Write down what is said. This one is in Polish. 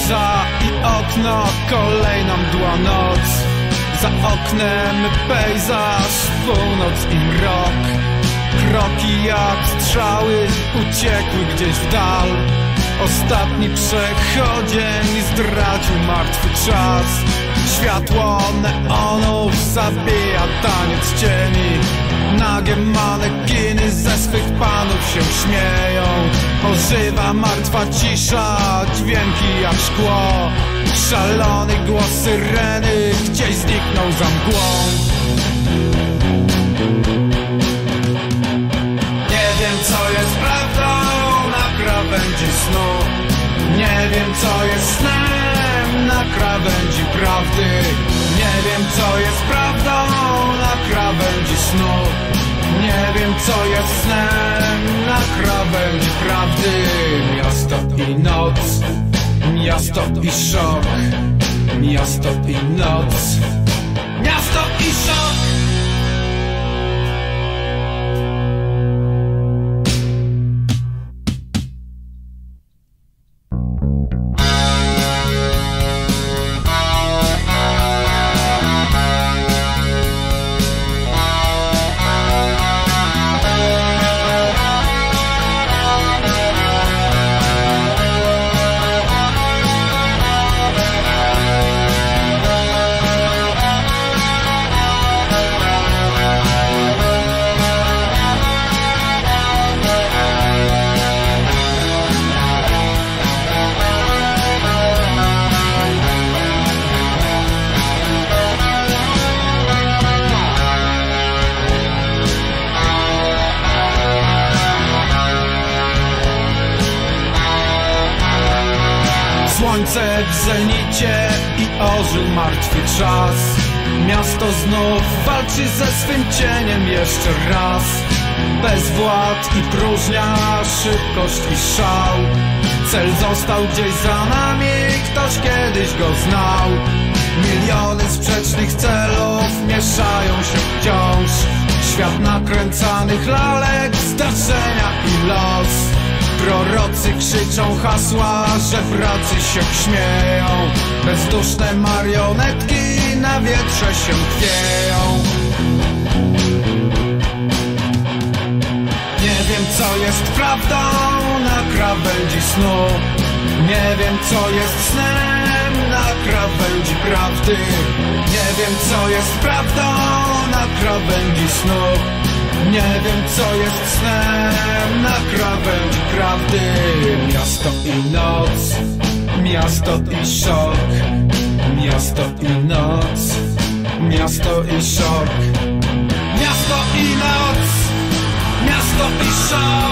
Łza i okno, kolejna mdła noc. Za oknem pejzaż, północ i mrok. Kroki jak strzały uciekły gdzieś w dal. Ostatni przechodzień zdradził martwy czas. Światło neonów zabija taniec cieni. Nagie manekiny ze swych panów się śmieją. Ożywa martwa cisza, dźwięki jak szkło. Szalony głos syreny gdzieś zniknął za mgłą. Nie wiem, co jest prawdą na krawędzi snu. Nie wiem, co jest snem na krawędzi prawdy. Nie wiem, co jest prawdą na krawędzi snu. Nie wiem, co jest snem na krawędzi prawdy. Miasto i noc, miasto i szok. Miasto i noc, miasto i szok. Słońce w zenicie i ożył martwy czas. Miasto znów walczy ze swym cieniem jeszcze raz. Bezwład i próżnia, szybkość i szał. Cel został gdzieś za nami, ktoś kiedyś go znał. Miliony sprzecznych celów mieszają się wciąż. Świat nakręcanych lalek, zdarzenia i los. Prorocy krzyczą hasła, że wracy się śmieją. Bezduszne marionetki na wietrze się chwieją. Nie wiem, co jest prawdą na krawędzi snu. Nie wiem, co jest snem na krawędzi prawdy. Nie wiem, co jest prawdą na krawędzi snu. Nie wiem, co jest snem na krawędzi prawdy. Miasto i noc, miasto i szok. Miasto i noc, miasto i szok. Miasto i noc, miasto i szok.